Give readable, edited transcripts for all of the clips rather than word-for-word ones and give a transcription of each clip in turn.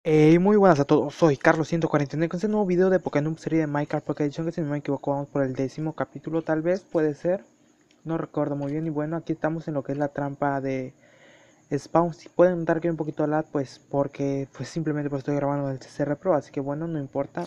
Muy buenas a todos, soy Carlos149 con este nuevo video de Pokémon serie de Minecraft Pocket Edition, que si no me equivoco vamos por el 10º capítulo, tal vez, puede ser, no recuerdo muy bien. Y bueno, aquí estamos en lo que es la trampa de Spawn. Si pueden notar que hay un poquito de lag, pues porque pues simplemente pues estoy grabando el CCR Pro, así que bueno, no importa.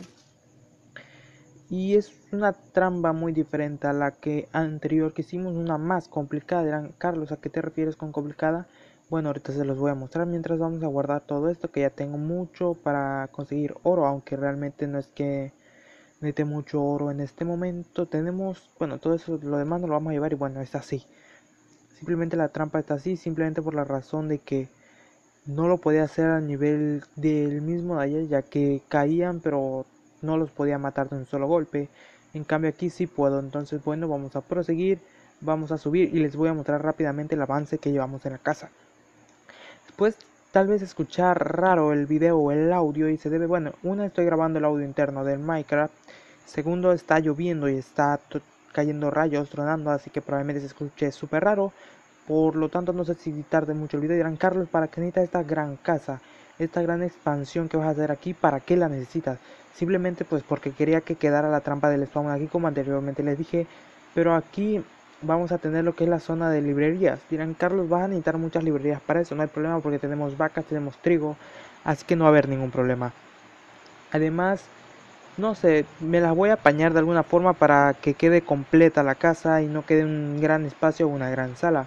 Y es una trampa muy diferente a la que anterior que hicimos, una más complicada. Dirán, Carlos, ¿a qué te refieres con complicada? Bueno, ahorita se los voy a mostrar mientras vamos a guardar todo esto, que ya tengo mucho para conseguir oro, aunque realmente no es que necesite mucho oro en este momento. Tenemos, bueno, todo eso, lo demás nos lo vamos a llevar y bueno, es así. Simplemente la trampa está así, simplemente por la razón de que no lo podía hacer a nivel del mismo de ayer, ya que caían, pero no los podía matar de un solo golpe. En cambio aquí sí puedo. Entonces bueno, vamos a proseguir, vamos a subir y les voy a mostrar rápidamente el avance que llevamos en la casa. Después tal vez escuchar raro el video o el audio, y se debe, bueno, una, estoy grabando el audio interno del Minecraft. Segundo, está lloviendo y está cayendo rayos, tronando, así que probablemente se escuche súper raro. Por lo tanto, no sé si tarde mucho el video. Dirán, Carlos, ¿para qué necesitas esta gran casa? Esta gran expansión que vas a hacer aquí, ¿para qué la necesitas? Simplemente pues porque quería que quedara la trampa del spawn aquí, como anteriormente les dije. Pero aquí vamos a tener lo que es la zona de librerías. Dirán, Carlos, vas a necesitar muchas librerías para eso. No hay problema porque tenemos vacas, tenemos trigo, así que no va a haber ningún problema. Además, no sé, me las voy a apañar de alguna forma para que quede completa la casa y no quede un gran espacio o una gran sala.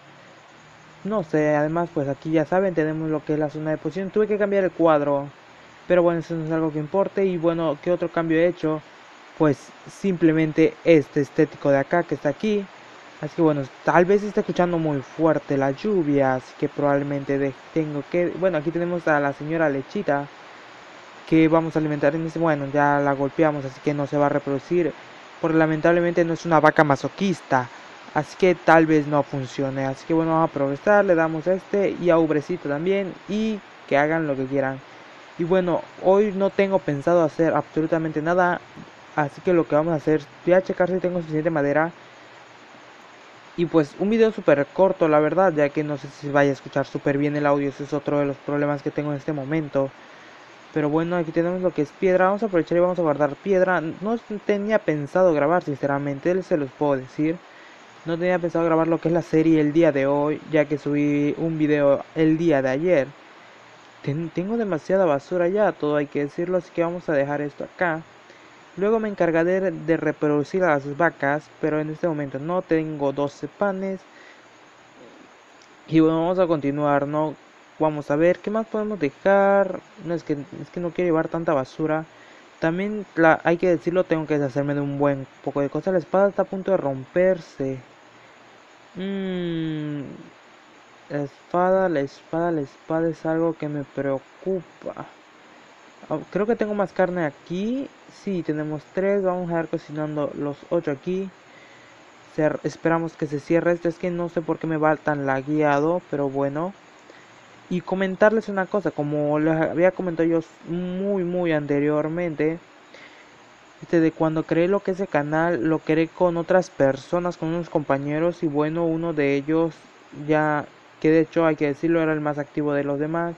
No sé, además pues aquí ya saben, tenemos lo que es la zona de posición. Tuve que cambiar el cuadro, pero bueno, eso no es algo que importe. Y bueno, ¿qué otro cambio he hecho? Pues simplemente este estético de acá que está aquí. Así que bueno, tal vez esté escuchando muy fuerte la lluvia, así que probablemente tengo que... Bueno, aquí tenemos a la señora Lechita, que vamos a alimentar en este... Bueno, ya la golpeamos, así que no se va a reproducir, porque lamentablemente no es una vaca masoquista, así que tal vez no funcione. Así que bueno, vamos a progresar, le damos a este y a Ubrecito también, y que hagan lo que quieran. Y bueno, hoy no tengo pensado hacer absolutamente nada, así que lo que vamos a hacer, voy a checar si tengo suficiente madera. Y pues un video súper corto, la verdad, ya que no sé si vaya a escuchar súper bien el audio. Ese es otro de los problemas que tengo en este momento. Pero bueno, aquí tenemos lo que es piedra. Vamos a aprovechar y vamos a guardar piedra. No tenía pensado grabar, sinceramente, se los puedo decir. No tenía pensado grabar lo que es la serie el día de hoy, ya que subí un video el día de ayer. Tengo demasiada basura ya, todo hay que decirlo, así que vamos a dejar esto acá. Luego me encargaré de reproducir a las vacas, pero en este momento no tengo 12 panes. Y bueno, vamos a continuar, ¿no? Vamos a ver qué más podemos dejar. No es que no quiero llevar tanta basura. También hay que decirlo, tengo que deshacerme de un buen poco de cosas. La espada está a punto de romperse. Mmm, la espada es algo que me preocupa. Creo que tengo más carne aquí. Sí, tenemos 3. Vamos a ir cocinando los 8 aquí. Esperamos que se cierre esto. Es que no sé por qué me va tan lagueado, pero bueno. Y comentarles una cosa, como les había comentado yo muy anteriormente, de cuando creé lo que es el canal, lo creé con otras personas, con unos compañeros, y bueno, uno de ellos ya, que de hecho hay que decirlo, era el más activo de los demás,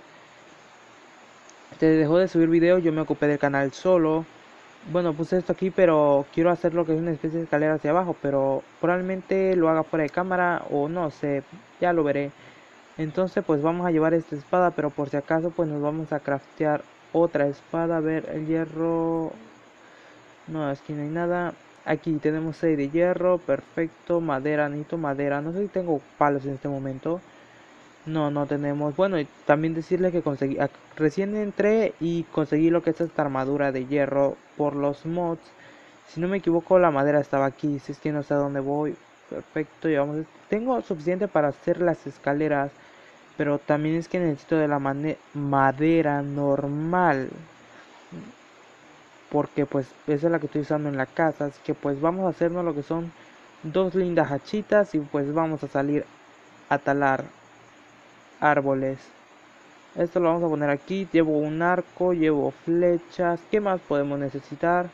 dejó de subir videos. Yo me ocupé del canal solo. Bueno, puse esto aquí, pero quiero hacer lo que es una especie de escalera hacia abajo, pero probablemente lo haga fuera de cámara o no sé, ya lo veré. Entonces pues vamos a llevar esta espada, pero por si acaso pues nos vamos a craftear otra espada. A ver, el hierro, no, aquí no hay nada. Aquí tenemos 6 de hierro, perfecto. Madera, necesito madera, no sé si tengo palos en este momento. No, no tenemos. Bueno, y también decirles que conseguí, recién entré y conseguí lo que es esta armadura de hierro por los mods. Si no me equivoco, la madera estaba aquí, si es que no sé a dónde voy. Perfecto, llevamos, tengo suficiente para hacer las escaleras, pero también es que necesito de la madera normal, porque pues esa es la que estoy usando en la casa. Así que pues vamos a hacernos lo que son dos lindas hachitas y pues vamos a salir a talar árboles. Esto lo vamos a poner aquí. Llevo un arco, llevo flechas. ¿Qué más podemos necesitar?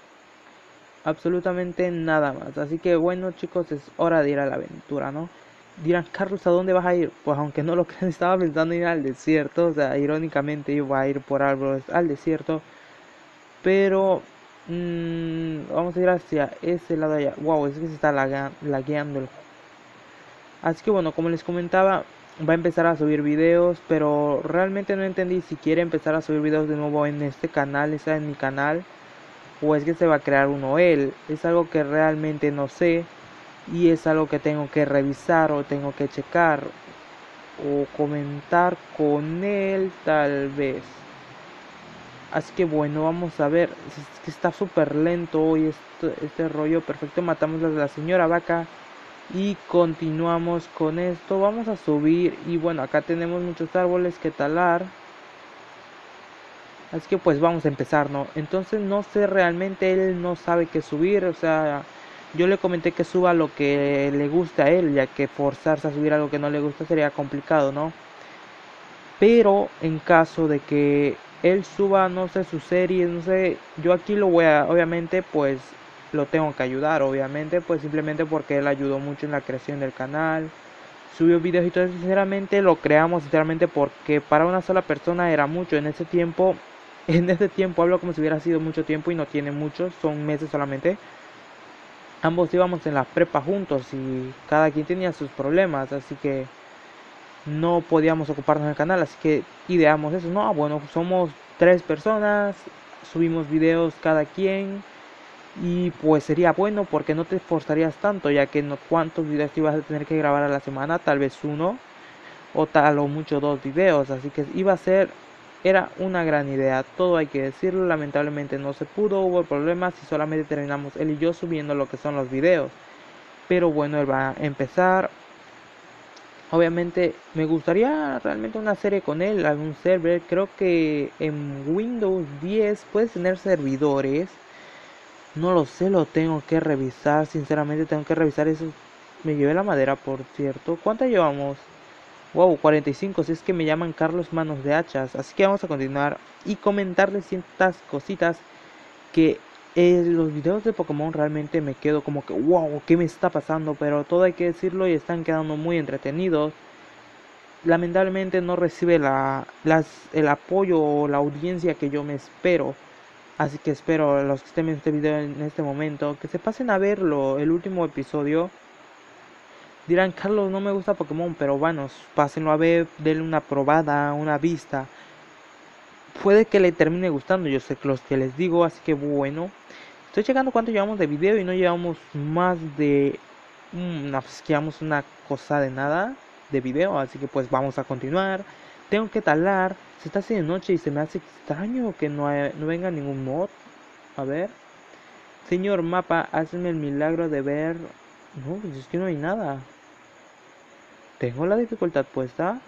Absolutamente nada más. Así que bueno, chicos, es hora de ir a la aventura, ¿no? Dirán, Carlos, ¿a dónde vas a ir? Pues aunque no lo crean, estaba pensando en ir al desierto. O sea, irónicamente iba a ir por árboles al desierto. Pero vamos a ir hacia ese lado allá. Wow, es que se está lagueando el. Así que bueno, como les comentaba, va a empezar a subir videos. Pero realmente no entendí si quiere empezar a subir videos de nuevo en este canal. Está en mi canal. O es que se va a crear uno él. Es algo que realmente no sé. Y es algo que tengo que revisar o tengo que checar o comentar con él tal vez. Así que bueno, vamos a ver. Es que está súper lento hoy este rollo. Perfecto, matamos a la señora vaca y continuamos con esto. Vamos a subir y bueno, acá tenemos muchos árboles que talar. Así que pues vamos a empezar, ¿no? Entonces no sé, realmente él no sabe qué subir. O sea, yo le comenté que suba lo que le guste a él, ya que forzarse a subir algo que no le gusta sería complicado, ¿no? Pero en caso de que él suba, no sé, sus series, no sé, yo aquí lo voy a, obviamente, pues lo tengo que ayudar, obviamente, pues simplemente porque él ayudó mucho en la creación del canal, subió videos y todo eso. Sinceramente lo creamos, sinceramente, porque para una sola persona era mucho en ese tiempo. En ese tiempo hablo como si hubiera sido mucho tiempo y no tiene mucho, son meses solamente. Ambos íbamos en la prepa juntos y cada quien tenía sus problemas, así que no podíamos ocuparnos del canal, así que ideamos eso. No, bueno, somos tres personas, subimos videos cada quien y pues sería bueno porque no te esforzarías tanto, ya que no cuántos videos te ibas a tener que grabar a la semana, tal vez uno o tal o mucho dos videos, así que iba a ser, era una gran idea, todo hay que decirlo. Lamentablemente no se pudo, hubo problemas y solamente terminamos él y yo subiendo lo que son los videos, pero bueno, él va a empezar. Obviamente me gustaría realmente una serie con él, algún server. Creo que en Windows 10 puedes tener servidores. No lo sé, lo tengo que revisar. Sinceramente tengo que revisar eso. Me llevé la madera, por cierto. ¿Cuánta llevamos? Wow, 45. Si es que me llaman Carlos Manos de Hachas. Así que vamos a continuar y comentarles ciertas cositas que los videos de Pokémon realmente me quedo como que wow, ¿qué me está pasando? Pero todo hay que decirlo y están quedando muy entretenidos. Lamentablemente no recibe el apoyo o la audiencia que yo me espero. Así que espero a los que estén viendo este video en este momento que se pasen a verlo, el último episodio. Dirán, Carlos, no me gusta Pokémon, pero bueno, pásenlo a ver, denle una probada, una vista. Puede que le termine gustando, yo sé que los que les digo, así que bueno. Estoy checando cuánto llevamos de video y no llevamos más de... no, pues que llevamos una cosa de nada de video, así que pues vamos a continuar. Tengo que talar, se está haciendo noche y se me hace extraño que no venga ningún mod. A ver. Señor mapa, hazme el milagro de ver... No, pues es que no hay nada. ¿Tengo la dificultad puesta?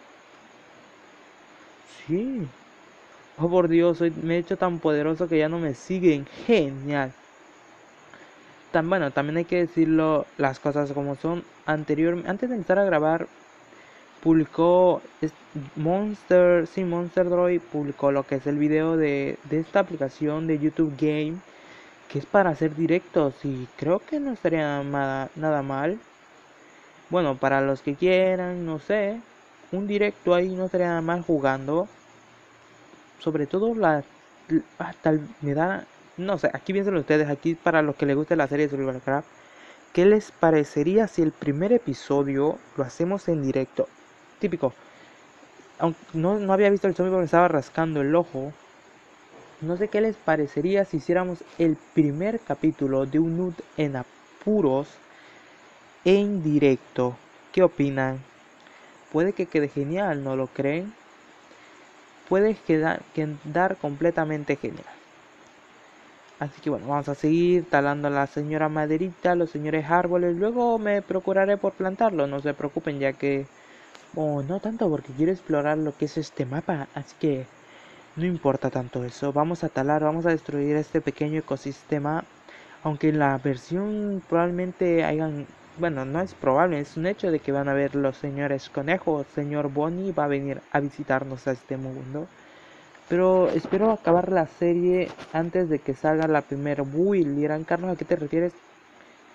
Sí. Oh por Dios, me he hecho tan poderoso que ya no me siguen. Genial. Bueno, también hay que decirlo las cosas como son. Antes de empezar a grabar, publicó Monster Droid publicó lo que es el video de esta aplicación de YouTube Game, que es para hacer directos y creo que no estaría nada mal. Bueno, para los que quieran, no sé, un directo ahí no estaría nada mal jugando. Sobre todo tal me da, no sé, aquí piensen ustedes, aquí para los que les guste la serie de Survival Craft. ¿Qué les parecería si el primer episodio lo hacemos en directo? Típico. Aunque no había visto el zombie porque me estaba rascando el ojo. No sé qué les parecería si hiciéramos el primer capítulo de un Nud en apuros en directo. ¿Qué opinan? Puede que quede genial, ¿no lo creen? Puede quedar completamente genial. Así que bueno, vamos a seguir talando a la señora maderita, los señores árboles. Luego me procuraré por plantarlo, no se preocupen, ya que... Oh, no tanto porque quiero explorar lo que es este mapa, así que no importa tanto eso. Vamos a talar, vamos a destruir este pequeño ecosistema. Aunque en la versión probablemente hayan... Bueno, no es probable, es un hecho de que van a ver los señores conejos. Señor Bonnie va a venir a visitarnos a este mundo. Pero espero acabar la serie antes de que salga la primera build. Dirán, Carlos, ¿a qué te refieres?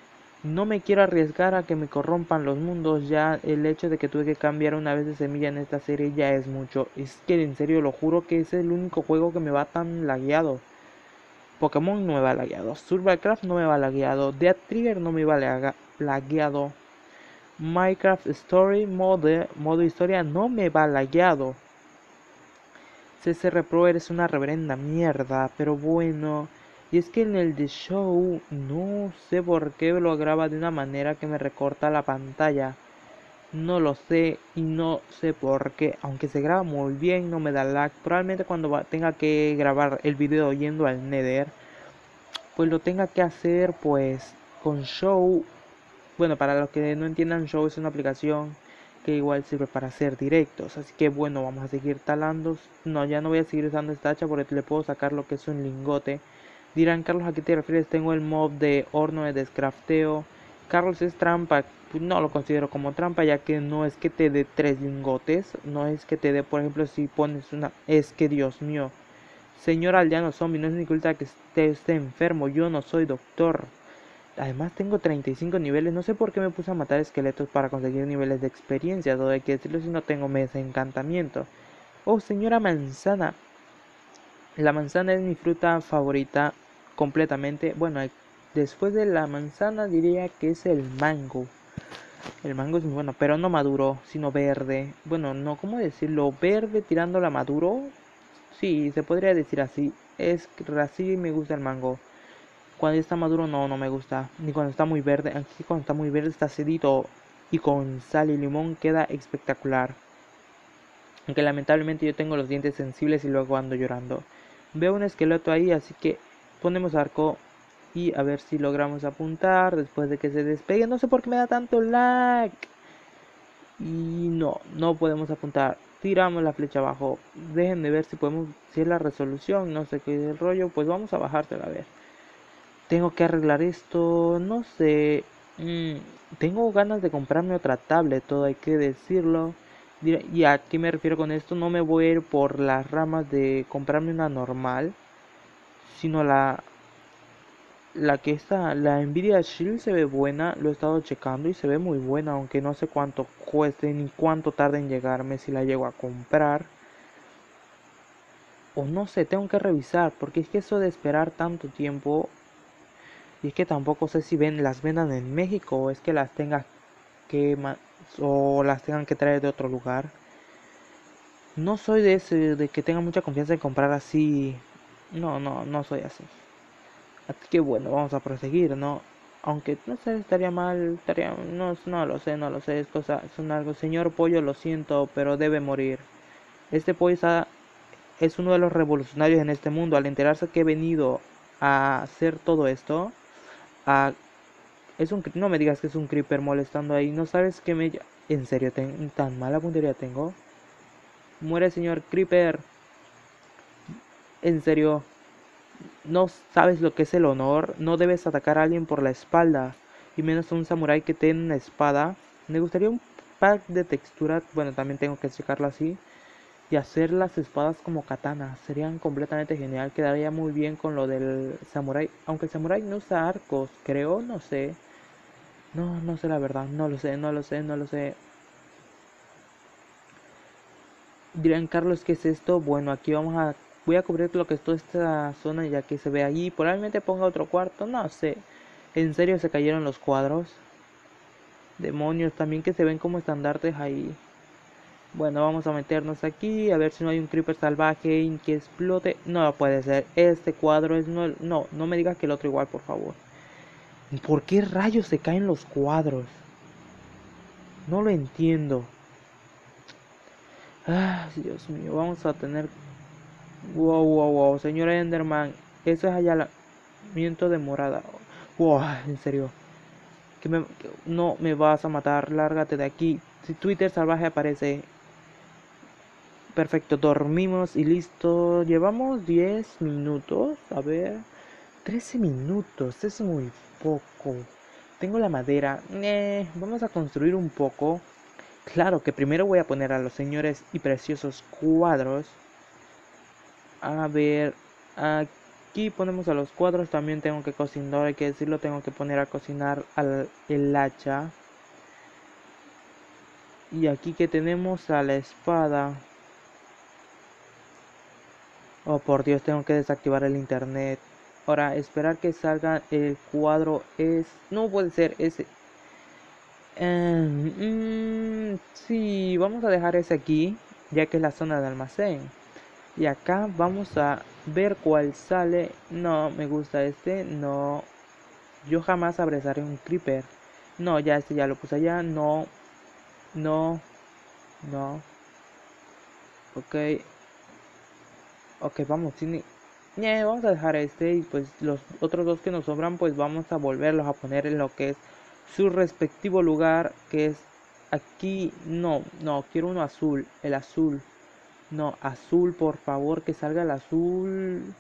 No me quiero arriesgar a que me corrompan los mundos. Ya el hecho de que tuve que cambiar una vez de semilla en esta serie ya es mucho. Es que en serio lo juro que es el único juego que me va tan lagueado. Pokémon no me va lagueado. Survivalcraft no me va lagueado. Death Trigger no me va lagueado. Minecraft Story modo historia no me va lagueado. CCR Pro eres una reverenda mierda, pero bueno. Y es que en el de Show no sé por qué lo graba de una manera que me recorta la pantalla. No lo sé y no sé por qué. Aunque se graba muy bien, no me da lag. Probablemente cuando tenga que grabar el video yendo al Nether, pues lo tenga que hacer pues con Show. Bueno, para los que no entiendan, Show es una aplicación que igual sirve para hacer directos. Así que bueno, vamos a seguir talando. No, ya no voy a seguir usando esta hacha porque le puedo sacar lo que es un lingote. Dirán, Carlos, ¿a qué te refieres? Tengo el mob de horno de descrafteo. Carlos, es trampa. Pues no lo considero como trampa, ya que no es que te dé 3 lingotes. No es que te dé, por ejemplo, si pones una... Es que, Dios mío. Señor aldeano zombie, no es mi culpa que esté enfermo. Yo no soy doctor. Además tengo 35 niveles, no sé por qué me puse a matar esqueletos para conseguir niveles de experiencia, todo hay que decirlo si no tengo mes de encantamiento. Oh, señora manzana. La manzana es mi fruta favorita completamente. Bueno, después de la manzana diría que es el mango. El mango es muy bueno, pero no maduro, sino verde. Bueno, no, ¿cómo decirlo? Verde tirando la maduro. Sí, se podría decir así. Es así me gusta el mango. Cuando está maduro no me gusta. Ni cuando está muy verde. Aquí cuando está muy verde está acidito y con sal y limón queda espectacular. Aunque lamentablemente yo tengo los dientes sensibles y luego ando llorando. Veo un esqueleto ahí, así que ponemos arco y a ver si logramos apuntar después de que se despegue. No sé por qué me da tanto lag. Y no podemos apuntar. Tiramos la flecha abajo. Dejen de ver si podemos, si es la resolución, no sé qué es el rollo. Pues vamos a bajársela a ver. Tengo que arreglar esto, no sé. Tengo ganas de comprarme otra tablet, todo hay que decirlo. ¿Y a qué me refiero con esto? No me voy a ir por las ramas de comprarme una normal, sino la que está, la Nvidia Shield se ve buena, lo he estado checando y se ve muy buena, aunque no sé cuánto cueste ni cuánto tarde en llegarme si la llego a comprar. O no sé, tengo que revisar, porque es que eso de esperar tanto tiempo. Y es que tampoco sé si las vendan en México o es que las tenga que o las tengan que traer de otro lugar. No soy de ese de que tenga mucha confianza en comprar así. No soy así. Así que bueno, vamos a proseguir, ¿no? Aunque no sé, estaría mal, no lo sé, son algo. Señor Pollo, lo siento, pero debe morir. Este pollo es uno de los revolucionarios en este mundo. Al enterarse que he venido a hacer todo esto, a no me digas que es un creeper molestando ahí. No sabes que me... ¿En serio tan mala puntería tengo? Muere, señor creeper. En serio, no sabes lo que es el honor. No debes atacar a alguien por la espalda. Y menos a un samurái que tiene una espada. Me gustaría un pack de textura. Bueno, también tengo que checarlo así. Y hacer las espadas como katana. Serían completamente genial. Quedaría muy bien con lo del samurái. Aunque el samurái no usa arcos, creo, no sé. No sé la verdad, no lo sé. Dirán, Carlos, ¿qué es esto? Bueno, aquí voy a cubrir lo que es toda esta zona ya que se ve allí. Probablemente ponga otro cuarto, no sé. ¿En serio se cayeron los cuadros? Demonios, también que se ven como estandartes ahí. Bueno, vamos a meternos aquí, a ver si no hay un creeper salvaje y que explote. No puede ser, este cuadro es... No me digas que el otro igual, por favor. ¿Por qué rayos se caen los cuadros? No lo entiendo. Ah, Dios mío, vamos a tener... Wow, señor Enderman, eso es allanamiento de morada. Wow, en serio, no me vas a matar, lárgate de aquí. Si Twitter salvaje aparece, perfecto, dormimos y listo. Llevamos 10 minutos, a ver, 13 minutos, es muy poco. Tengo la madera, vamos a construir un poco. Claro que primero voy a poner a los señores y preciosos cuadros. A ver, Aquí ponemos a los cuadros. También tengo que cocinar, hay que decirlo, tengo que poner a cocinar el hacha. Y aquí que tenemos a la espada. Oh, por Dios, tengo que desactivar el internet. Ahora, esperar que salga el cuadro es... No puede ser ese. Sí, vamos a dejar ese aquí, ya que es la zona de almacén. Y acá vamos a ver cuál sale. No, me gusta este. No, yo jamás abrazaré un creeper. No, ya este ya lo puse allá. No, no, no. Ok, ok, vamos, tiene... vamos a dejar este y pues los otros dos que nos sobran pues vamos a volverlos a poner en lo que es su respectivo lugar, que es aquí. No, no, quiero uno azul, el azul. No, azul, por favor, que salga el azul.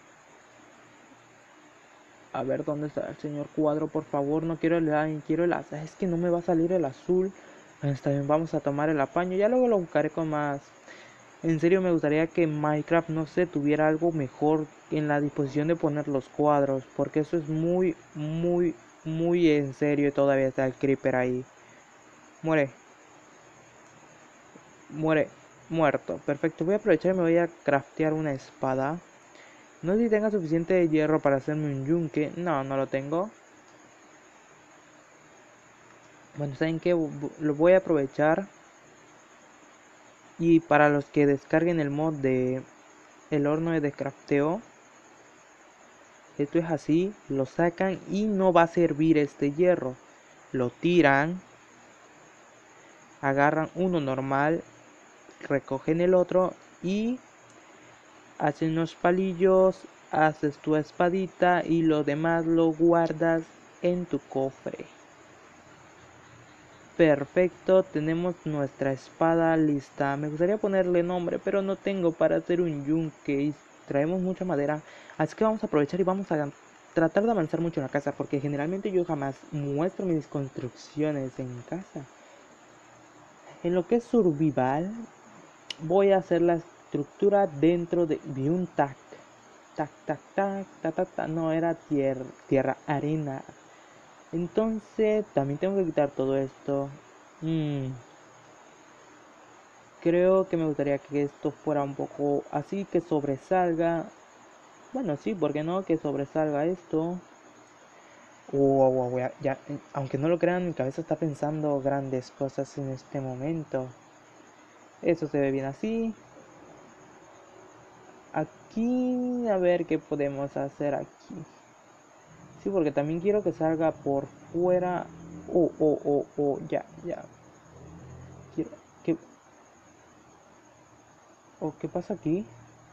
A ver, ¿dónde está el señor cuadro? Por favor, no quiero quiero el azul. Es que no me va a salir el azul. Está bien, vamos a tomar el apaño. Ya luego lo buscaré con más. En serio, me gustaría que Minecraft, no sé, tuviera algo mejor en la disposición de poner los cuadros. Porque eso es muy, muy, muy en serio. Todavía está el creeper ahí. Muere, muere, muerto. Perfecto, voy a aprovechar y me voy a craftear una espada. No sé si tenga suficiente hierro para hacerme un yunque. No, no lo tengo. Bueno, ¿saben qué? Lo voy a aprovechar. Y para los que descarguen el mod de el horno de crafteo, esto es así, lo sacan y no va a servir este hierro. Lo tiran, agarran uno normal, recogen el otro y hacen unos palillos, haces tu espadita y lo demás lo guardas en tu cofre. Perfecto, tenemos nuestra espada lista. Me gustaría ponerle nombre, pero no tengo para hacer un yunque y traemos mucha madera. Así que vamos a aprovechar y vamos a tratar de avanzar mucho en la casa, porque generalmente yo jamás muestro mis construcciones en casa. En lo que es survival, voy a hacer la estructura dentro de un tac. Tac, tac, tac, tac, tac, tac. No, era tierra, arena. Entonces, también tengo que quitar todo esto. Creo que me gustaría que esto fuera un poco así, que sobresalga. Bueno, sí, ¿por qué no? Que sobresalga esto. Ya, aunque no lo crean, mi cabeza está pensando grandes cosas en este momento. Eso se ve bien así. Aquí, a ver qué podemos hacer aquí. Sí, porque también quiero que salga por fuera. Ya, ya. Quiero que... ¿qué pasa aquí?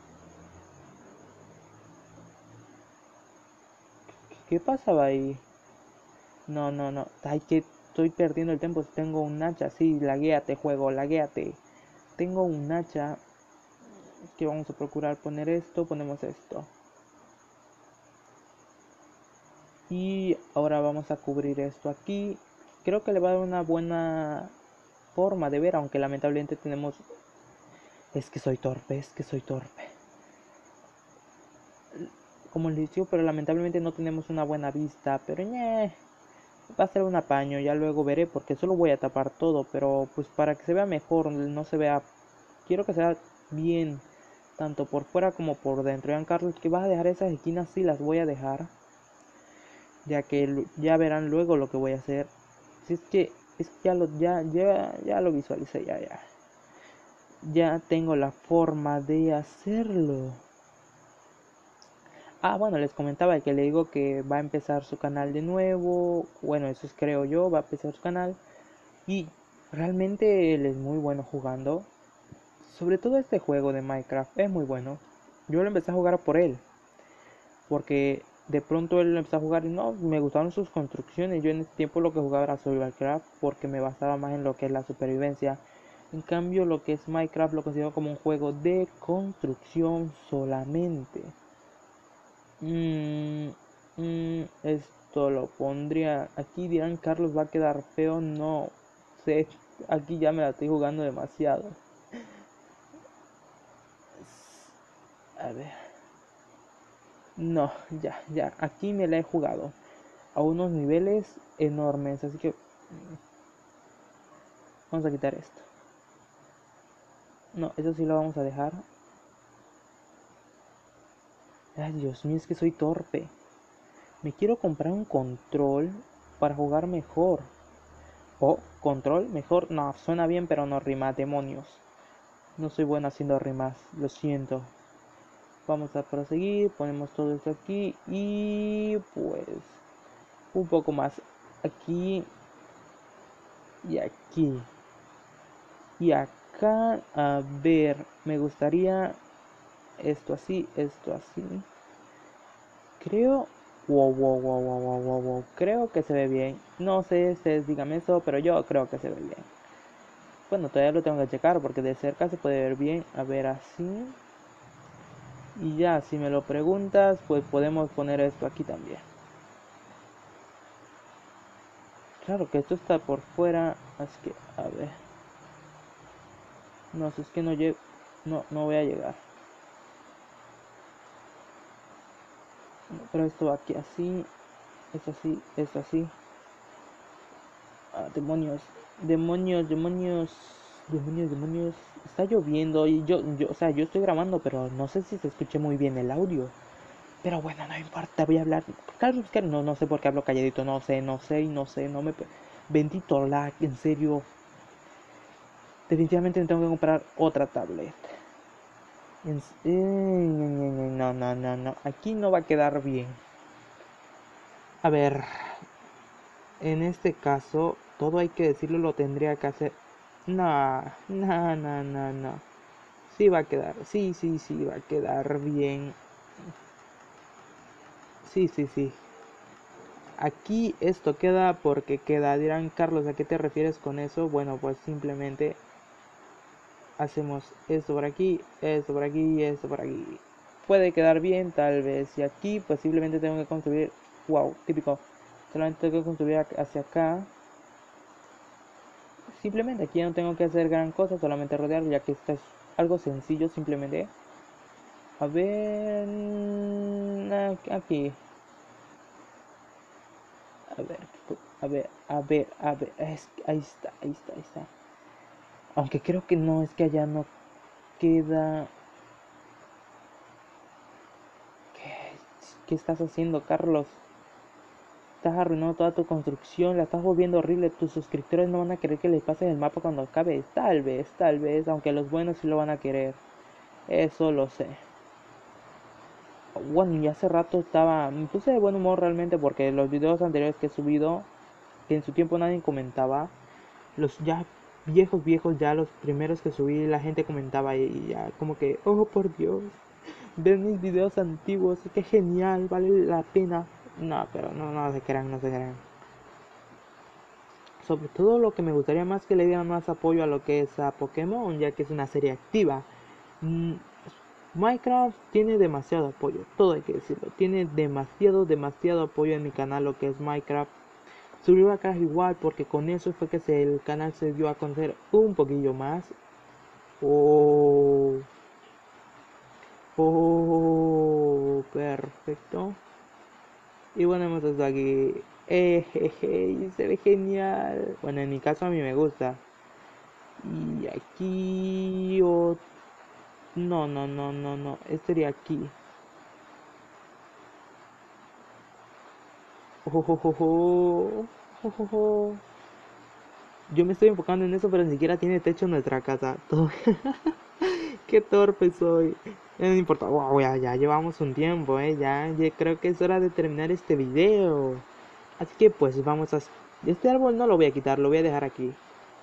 ¿Qué pasaba ahí? No, no, no. Ay, que estoy perdiendo el tiempo. Tengo un hacha. Sí, laguéate, juego, laguéate. Tengo un hacha. Que vamos a procurar poner esto. Ponemos esto. Y ahora vamos a cubrir esto aquí. Creo que le va a dar una buena forma de ver. Aunque lamentablemente tenemos... Es que soy torpe, es que soy torpe. Como les digo, pero lamentablemente no tenemos una buena vista. Pero va a ser un apaño, ya luego veré porque solo voy a tapar todo, pero pues para que se vea mejor, no se vea, quiero que sea bien, tanto por fuera como por dentro. Vean, Carlos, que vas a dejar esas esquinas, sí las voy a dejar, ya que ya verán luego lo que voy a hacer. Si es que ya lo visualicé, ya tengo la forma de hacerlo. Bueno, les comentaba que le digo que va a empezar su canal de nuevo. Bueno, eso es, creo yo, va a empezar su canal. Y realmente él es muy bueno jugando. Sobre todo este juego de Minecraft es muy bueno. Yo lo empecé a jugar por él. Porque de pronto él lo empezó a jugar y no, me gustaron sus construcciones. Yo en ese tiempo lo que jugaba era Survivalcraft porque me basaba más en lo que es la supervivencia. En cambio lo que es Minecraft lo considero como un juego de construcción solamente. Esto lo pondría... Aquí dirán, Carlos, va a quedar feo. No sé, aquí ya me la estoy jugando demasiado. A ver. No, ya, aquí me la he jugado a unos niveles enormes, así que vamos a quitar esto. No, eso sí lo vamos a dejar. Ay, Dios mío, es que soy torpe. Me quiero comprar un control para jugar mejor. Oh, control mejor. No, suena bien, pero no rima, demonios. No soy bueno haciendo rimas, lo siento. Vamos a proseguir, ponemos todo esto aquí y pues un poco más aquí y aquí. Y acá, a ver, me gustaría esto así, esto así. Creo, wow, creo que se ve bien. No sé, ustedes díganme eso, pero yo creo que se ve bien. Bueno, todavía lo tengo que checar porque de cerca se puede ver bien. A ver, así. Y ya, si me lo preguntas, pues podemos poner esto aquí también. Claro que esto está por fuera, así que, a ver. No, si es que no llego, no voy a llegar. No, pero esto va aquí así, esto así, esto así. Ah, demonios, demonios. Está lloviendo y o sea, yo estoy grabando, pero no sé si se escuche muy bien el audio. Pero bueno, no importa, voy a hablar. Claro, es que no sé por qué hablo calladito, no me... Bendito lag, en serio. Definitivamente me tengo que comprar otra tablet. No. Aquí no va a quedar bien. A ver, en este caso, todo hay que decirlo, lo tendría que hacer. No. Sí va a quedar, sí, va a quedar bien. Sí. Aquí esto queda porque queda. Dirán, Carlos, ¿a qué te refieres con eso? Bueno, pues simplemente hacemos esto por aquí, esto por aquí y esto por aquí. Puede quedar bien, tal vez. Y aquí, pues simplemente tengo que construir. Wow, típico. Solamente tengo que construir hacia acá. Simplemente aquí no tengo que hacer gran cosa, solamente rodear, ya que esto es algo sencillo, simplemente. A ver, aquí. A ver, ahí está. Aunque creo que no, es que allá no queda. ¿Qué, qué estás haciendo, Carlos? Estás arruinando toda tu construcción, la estás volviendo horrible. Tus suscriptores no van a querer que les pases el mapa cuando acabe. Tal vez, aunque los buenos sí lo van a querer. Eso lo sé. Bueno, y hace rato me puse de buen humor realmente porque los videos anteriores que he subido, que en su tiempo nadie comentaba, los ya viejos, ya los primeros que subí, la gente comentaba y ya como que, oh por Dios, ven mis videos antiguos, qué genial, vale la pena. No, pero no se crean, no se crean. Sobre todo lo que me gustaría más que le dieran más apoyo a lo que es a Pokémon, ya que es una serie activa. Mm, Minecraft tiene demasiado apoyo, todo hay que decirlo. Tiene demasiado apoyo en mi canal lo que es Minecraft. Subió acá igual porque con eso fue que el canal se dio a conocer un poquillo más. Oh, perfecto. Y bueno, hemos estado aquí. Se ve genial. Bueno, en mi caso a mí me gusta. Y aquí... No. Este sería aquí. Oh. Yo me estoy enfocando en eso, pero ni siquiera tiene techo en nuestra casa. Qué torpe soy. No importa. Wow, ya llevamos un tiempo, ya creo que es hora de terminar este video. Así que pues vamos a... Este árbol no lo voy a quitar, lo voy a dejar aquí.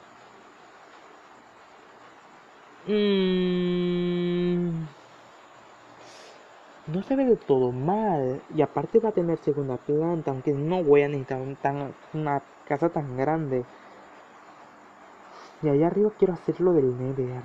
No se ve de todo mal. Y aparte va a tener segunda planta, aunque no voy a necesitar una casa tan grande. Y allá arriba quiero hacerlo del Nether.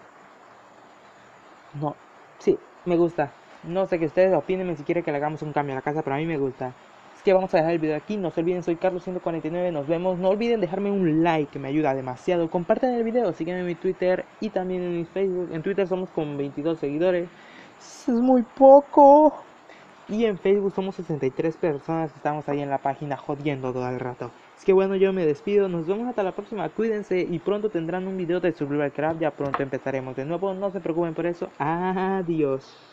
No, sí, me gusta. No sé que ustedes opinen si quieren que le hagamos un cambio a la casa, pero a mí me gusta. Es que vamos a dejar el video aquí. No se olviden, soy Carlos149. Nos vemos. No olviden dejarme un like, que me ayuda demasiado. Compartan el video, sígueme en mi Twitter y también en mi Facebook. En Twitter somos con 22 seguidores. Es muy poco. Y en Facebook somos 63 personas que estamos ahí en la página jodiendo todo el rato. Es que bueno, yo me despido, nos vemos hasta la próxima, cuídense y pronto tendrán un video de Survival Craft, ya pronto empezaremos de nuevo, no se preocupen por eso, adiós.